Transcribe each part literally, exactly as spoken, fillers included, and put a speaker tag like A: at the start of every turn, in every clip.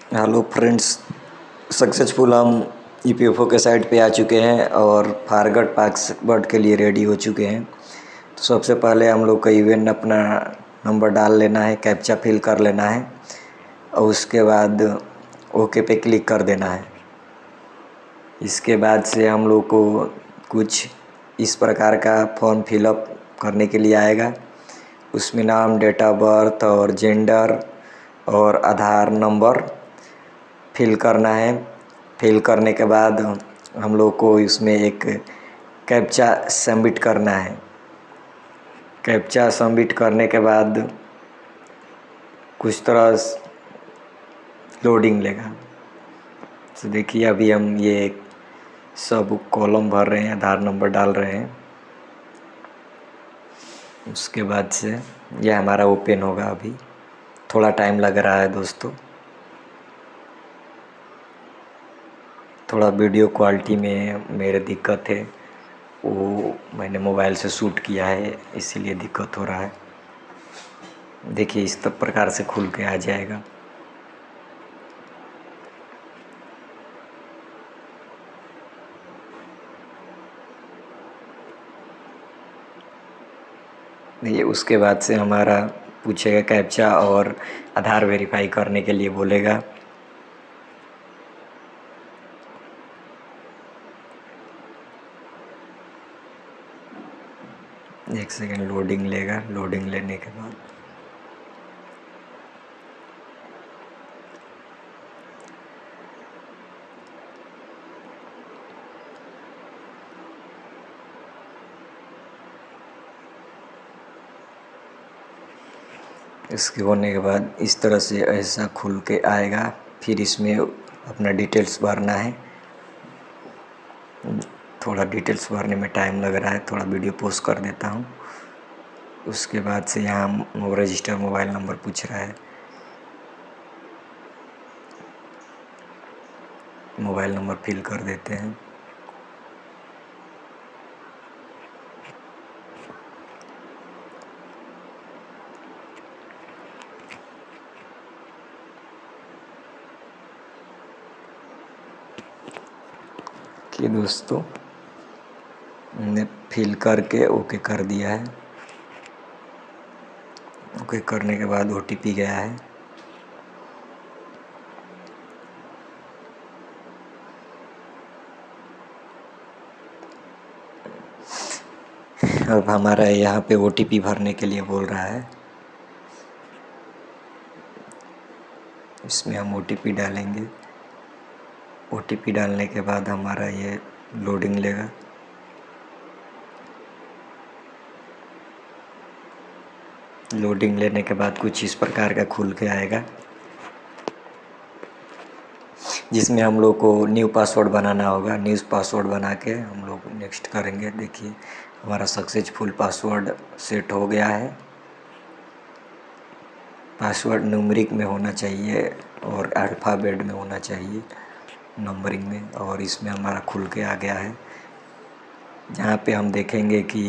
A: Hello friends, successful हम E P F O के site पे आ चुके हैं और फॉरगॉट पासवर्ड के लिए रेडी हो चुके हैं। तो सबसे पहले हम लोग का यूएन अपना नंबर डाल लेना है, कैप्चा फिल कर लेना है और उसके बाद ओके पे क्लिक कर देना है। इसके बाद से हम लोग को कुछ इस प्रकार का फॉर्म फिलअप करने के लिए आएगा। उसमें नाम, डेट ऑफ बर्थ और जेंडर और आधार नंबर फिल करना है। फिल करने के बाद हम लोग को इसमें एक कैप्चा सबमिट करना है। कैप्चा सबमिट करने के बाद कुछ तरह लोडिंग लेगा। तो देखिए अभी हम ये सब कॉलम भर रहे हैं, आधार नंबर डाल रहे हैं। उसके बाद से यह हमारा ओपन होगा। अभी थोड़ा टाइम लग रहा है दोस्तों, थोड़ा वीडियो क्वालिटी में मेरे दिक्कत है, वो मैंने मोबाइल से शूट किया है इसीलिए दिक्कत हो रहा है। देखिए इस तब प्रकार से खुल के आ जाएगा। ये उसके बाद से हमारा पूछेगा कैप्चा और आधार वेरीफाई करने के लिए बोलेगा। एक सेकेंड लोडिंग लेगा। लोडिंग लेने के बाद इसके होने के बाद इस तरह से ऐसा खुल के आएगा। फिर इसमें अपना डिटेल्स भरना है। थोड़ा डिटेल्स भरने में टाइम लग रहा है, थोड़ा वीडियो पोस्ट कर देता हूँ। उसके बाद से यहाँ रजिस्टर मोबाइल नंबर पूछ रहा है। मोबाइल नंबर फिल कर देते हैं। कि दोस्तों हमने फिल करके ओके कर दिया है। ओके करने के बाद ओ टी पी गया है। अब हमारा यहाँ पे ओ टी पी भरने के लिए बोल रहा है। इसमें हम ओ टी पी डालेंगे। ओ टी पी डालने के बाद हमारा ये लोडिंग लेगा। लोडिंग लेने के बाद कुछ इस प्रकार का खुल के आएगा, जिसमें हम लोग को न्यू पासवर्ड बनाना होगा। न्यू पासवर्ड बना के हम लोग नेक्स्ट करेंगे। देखिए हमारा सक्सेसफुल पासवर्ड सेट हो गया है। पासवर्ड न्यूमेरिक में होना चाहिए और अल्फ़ाबेट में होना चाहिए, नंबरिंग में। और इसमें हमारा खुल के आ गया है। जहाँ पे हम देखेंगे कि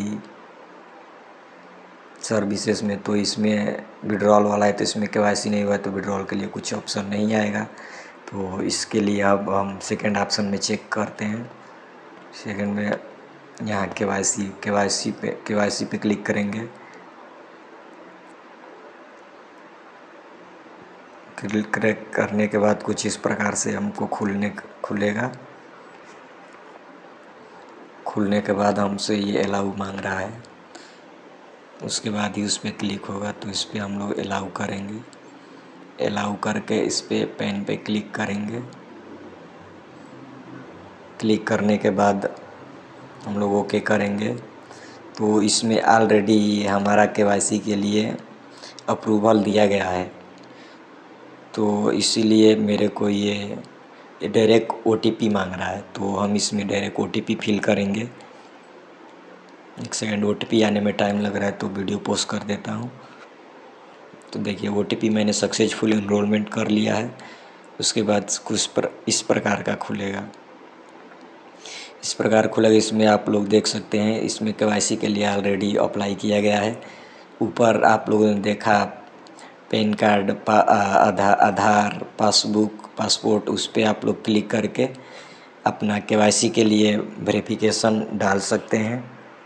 A: सर्विसेज में, तो इसमें विड्रॉल वाला है, तो इसमें के वाई सी नहीं हुआ है तो विड्रॉल के लिए कुछ ऑप्शन नहीं आएगा। तो इसके लिए अब हम सेकेंड ऑप्शन में चेक करते हैं। सेकेंड में यहाँ के वाई सी के वाई सी पे के वाई सी पे क्लिक करेंगे। क्लिक करने के बाद कुछ इस प्रकार से हमको खुलने खुलेगा। खुलने के बाद हमसे ये अलाउ मांग रहा है। उसके बाद ही उस पर क्लिक होगा, तो इस पर हम लोग अलाउ करेंगे। अलाउ करके इस पर पेन पे क्लिक करेंगे। क्लिक करने के बाद हम लोग ओके करेंगे। तो इसमें ऑलरेडी हमारा के वाई सी के लिए अप्रूवल दिया गया है, तो इसीलिए मेरे को ये डायरेक्ट ओ टी पी मांग रहा है। तो हम इसमें direct O T P fill करेंगे। एक सेकेंड, ओ टी पी आने में टाइम लग रहा है तो वीडियो पोस्ट कर देता हूँ। तो देखिए ओ टी पी मैंने सक्सेसफुल इनरोलमेंट कर लिया है। उसके बाद कुछ पर इस प्रकार का खुलेगा। इस प्रकार खुलेगा। इसमें आप लोग देख सकते हैं, इसमें के वाई सी के लिए ऑलरेडी अप्लाई किया गया है। ऊपर आप लोगों ने देखा पैन कार्ड, पा आधा आधार, पासबुक, पासपोर्ट, उस पर आप लोग क्लिक करके अपना केवाईसी के लिए वेरिफिकेशन डाल सकते हैं।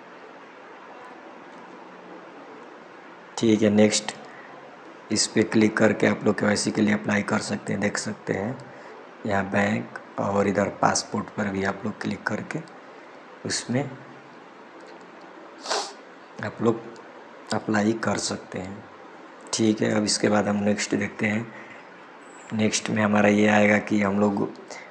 A: ठीक है, नेक्स्ट इस पर क्लिक करके आप लोग केवाईसी के लिए अप्लाई कर सकते हैं। देख सकते हैं यहाँ बैंक और इधर पासपोर्ट पर भी आप लोग क्लिक करके उसमें आप लोग अप्लाई कर सकते हैं। ठीक है, अब इसके बाद हम नेक्स्ट देखते हैं। नेक्स्ट में हमारा ये आएगा कि हम लोग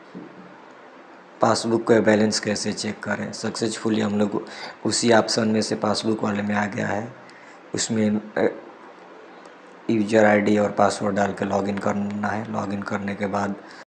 A: पासबुक का बैलेंस कैसे चेक करें। सक्सेसफुली हम लोग उसी ऑप्शन में से पासबुक वाले में आ गया है। उसमें यूजर आईडी और पासवर्ड डाल के लॉगिन करना है। लॉगिन करने के बाद